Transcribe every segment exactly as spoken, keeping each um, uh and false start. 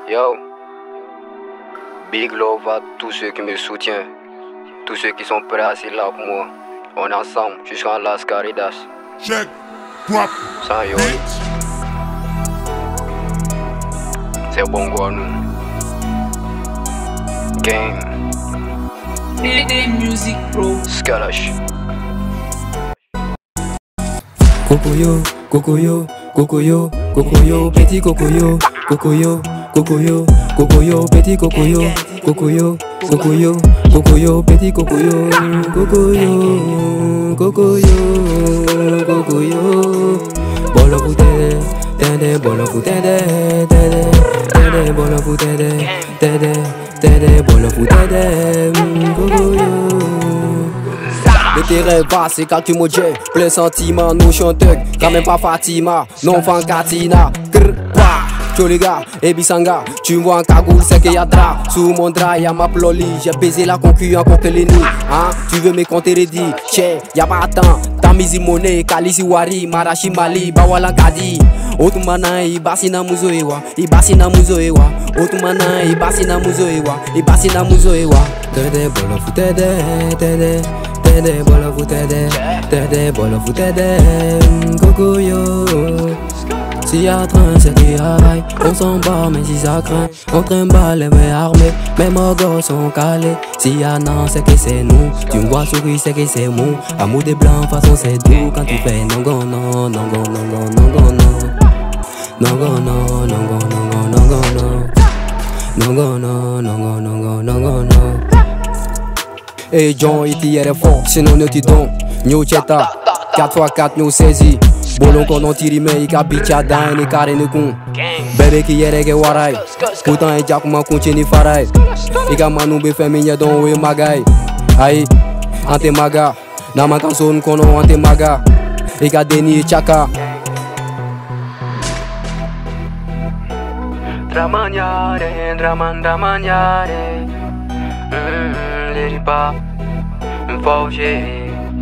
Yo, big love à tous ceux qui me soutiennent, tous ceux qui sont prêts à être là pour moi. On est ensemble jusqu'en Las Caridas. Check, drop, Sans yo, c'est bon quoi nous. Gang, D D Music Pro. Skalash. Cocoyo, cocoyo, cocoyo, cocoyo, petit cocoyo, cocoyo, cocoyo, cocoyo, petit cocoyo, cocoyo, cocoyo, cocoyo, petit cocoyo, cocoyo, cocoyo, cocoyo. Bolo futede, tede, bolo futede, tede, tede, bolo futede, tede, tede, bolo futede, cocoyo. Le terrain va, c'est quand tu m'as dit plein sentiment, nous chanteurs, quand même pas Fatima, non fan Katina, grrr, bah, joli gars, et bisanga, tu me vois en cagoule, c'est qu'il y a drap, sous mon drap, y'a ma ploli, j'ai baisé la concu encore que les nids, hein, tu veux me compter ready, che, y'a pas temps, tamizi monnaie, kalisi wari, marashi mali, bawala kadi, otumana, ibasi na muzo ewa, ibasi na muzo ewa, otumana, ibasi na muzo ewa, ibasi na muzo ewa, tede, bolo futede, tede, tede, bolo futede, tede, bolo futede, cocoyo. Si y'a train, c'est qu'il travaille, on s'en bat, mais si ça craint, on trimballe les mains armées, mes mogos sont calés. Si y'a non, c'est que c'est nous, tu me vois sourire, c'est que c'est mou. Amour des blancs, façon c'est doux, quand tu fais non, non, non, non, non, non, non, non, non. Non, non, non, non, non, non, non, non, non. Non, non, non, non, non, non, non, non. Hey John, il tire fort, sinon ne t'y donne. New Cheta, quatre fois quatre, nous saisi. Bolon qu'on en tire, mais il capite à d'un et carré ne con. Bébé qui est réglé, warai. Pourtant, il jack m'a continue farai. Il a manou be féminin dans le magaï. Aïe, ante maga. Nama canson qu'on a ante maga. Il a déni chaka. Dramaniare, draman, dramaniare. Liripa, Fauché,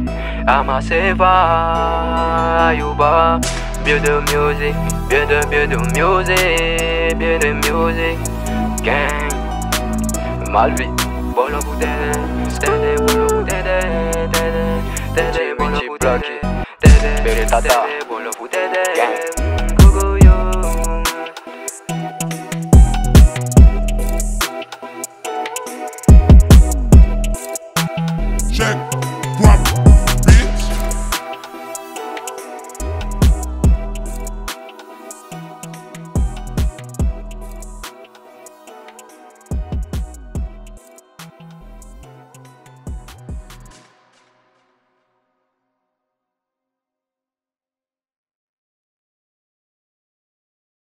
Amaseva, Yuba, bien de music, bien de, bien de music, bien de music, gang, Malvi, bolo boudede, tede, bolo boudede, tede, tede, bolo boudede, tede, tede, bolo boudede, gang.